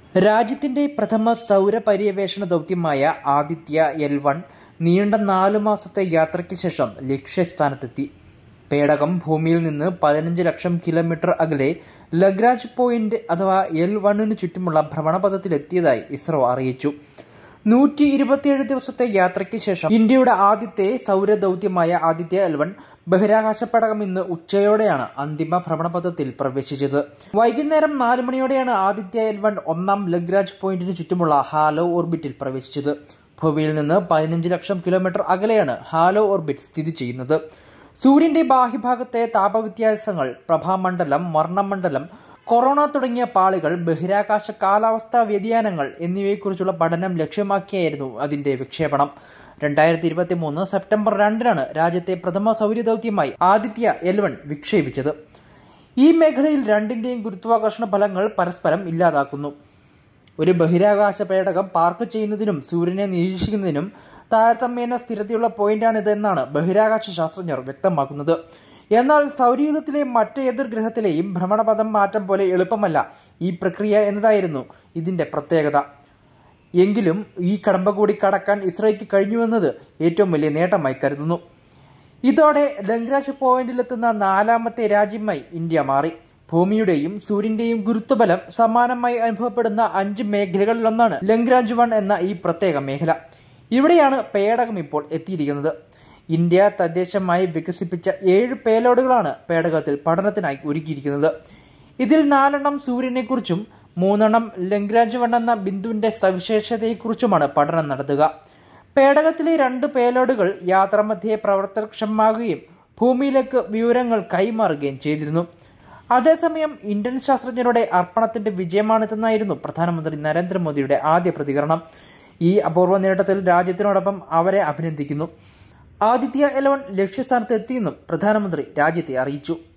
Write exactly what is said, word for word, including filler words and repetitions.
രാജ്യത്തിന്റെ പ്രഥമ സൗര പര്യവേഷണ ദൗത്യമായ ആദിത്യ എൽ വൺ നീണ്ട നാലു മാസത്തെ യാത്രയ്ക്ക് ശേഷം ലക്ഷ്യസ്ഥാനത്തെത്തി. പേടകം ഭൂമിയിൽ നിന്ന് പതിനഞ്ച് ലക്ഷം കിലോമീറ്റർ അകലെ ലഗ്രാഞ്ച് പോയിന്റ് അഥവാ എൽ വണ്ണിനു ചുറ്റുമുള്ള ഭ്രമണപഥത്തിലെത്തിയതായി ഇസ്രോ അറിയിച്ചു. നൂറ്റി ഇരുപത്തിയേഴ് ദിവസത്തെ യാത്രയ്ക്ക് ശേഷം ഇന്ത്യയുടെ ആദ്യത്തെ സൗര ദൗത്യമായ ആദിത്യ എൽ വൺ ബഹിരാകാശ പേടകം ഇന്ന് ഉച്ചയോടെയാണ് അന്തിമ ഭ്രമണപഥത്തിൽ പ്രവേശിച്ചത്. വൈകുന്നേരം നാല് മണിയോടെയാണ് ആദിത്യ എൽ വൺ ഒന്നാം ലഗ്രാഞ്ച് പോയിന്റിന് ചുറ്റുമുള്ള ഹാലോ ഓർബിറ്റിൽ പ്രവേശിച്ചത്. ഭൂമിയിൽ നിന്ന് പതിനഞ്ച് ലക്ഷം കിലോമീറ്റർ അകലെയാണ് ഹാലോ ഓർബിറ്റ് സ്ഥിതി ചെയ്യുന്നത്. സൂര്യന്റെ ബാഹ്യഭാഗത്തെ താപവ്യത്യാസങ്ങൾ, പ്രഭാമണ്ഡലം, വർണ്ണമണ്ഡലം, കൊറോണ തുടങ്ങിയ പാളികൾ, ബഹിരാകാശ കാലാവസ്ഥാ വ്യതിയാനങ്ങൾ എന്നിവയെക്കുറിച്ചുള്ള പഠനം ലക്ഷ്യമാക്കിയായിരുന്നു അതിന്റെ വിക്ഷേപണം. രണ്ടായിരത്തി ഇരുപത്തി മൂന്ന് സെപ്റ്റംബർ രണ്ടിനാണ് രാജ്യത്തെ പ്രഥമ സൗരദൗത്യമായി ആദിത്യ എൽ വൺ വിക്ഷേപിച്ചത്. ഈ മേഖലയിൽ രണ്ടിന്റെയും ഗുരുത്വാകർഷണ ഫലങ്ങൾ പരസ്പരം ഇല്ലാതാക്കുന്നു. ഒരു ബഹിരാകാശ പേടകം പാർക്ക് ചെയ്യുന്നതിനും സൂര്യനെ നിരീക്ഷിക്കുന്നതിനും താരതമ്യേന സ്ഥിരതയുള്ള പോയിന്റാണിതെന്നാണ് ബഹിരാകാശ ശാസ്ത്രജ്ഞർ വ്യക്തമാക്കുന്നത്. എന്നാൽ സൗരയൂഥത്തിലെ മറ്റേതൊരു ഗ്രഹത്തിലെയും ഭ്രമണപഥം മാറ്റം പോലെ എളുപ്പമല്ല ഈ പ്രക്രിയ എന്നതായിരുന്നു ഇതിന്റെ പ്രത്യേകത. എങ്കിലും ഈ കടമ്പ കൂടി കടക്കാൻ ഇസ്രോയ്ക്ക് കഴിഞ്ഞുവെന്നത് ഏറ്റവും വലിയ നേട്ടമായി കരുതുന്നു. ഇതോടെ ലഗ്രാഞ്ച് പോയിന്റിലെത്തുന്ന നാലാമത്തെ രാജ്യമായി ഇന്ത്യ മാറി. ഭൂമിയുടെയും സൂര്യന്റെയും ഗുരുത്വബലം സമാനമായി അനുഭവപ്പെടുന്ന അഞ്ച് മേഖലകളിലൊന്നാണ് ലഗ്രാഞ്ച് വൺ എന്ന ഈ പ്രത്യേക മേഖല. ഇവിടെയാണ് പേടകം ഇപ്പോൾ എത്തിയിരിക്കുന്നത്. ഇന്ത്യ തദ്ദേശമായി വികസിപ്പിച്ച ഏഴ് പേലോഡുകളാണ് പേടകത്തിൽ പഠനത്തിനായി ഒരുക്കിയിരിക്കുന്നത്. ഇതിൽ നാലെണ്ണം സൂര്യനെക്കുറിച്ചും മൂന്നെണ്ണം ലഗ്രാഞ്ച് വൺ എന്ന ബിന്ദുവിന്റെ സവിശേഷതയെക്കുറിച്ചുമാണ് പഠനം നടത്തുക. പേടകത്തിലെ രണ്ട് പേലോഡുകൾ യാത്രാമധ്യേ പ്രവർത്തനക്ഷമമാകുകയും ഭൂമിയിലേക്ക് വിവരങ്ങൾ കൈമാറുകയും ചെയ്തിരുന്നു. അതേസമയം ഇന്ത്യൻ ശാസ്ത്രജ്ഞരുടെ അർപ്പണത്തിന്റെ വിജയമാണിതെന്നായിരുന്നു പ്രധാനമന്ത്രി നരേന്ദ്രമോദിയുടെ ആദ്യ പ്രതികരണം. ഈ അപൂർവ നേട്ടത്തിൽ രാജ്യത്തിനോടൊപ്പം അവരെ അഭിനന്ദിക്കുന്നു. ആദിത്യ എൽ വൺ ലക്ഷ്യസ്ഥാനത്ത് എത്തിയെന്നും പ്രധാനമന്ത്രി രാജ്യത്തെ അറിയിച്ചു.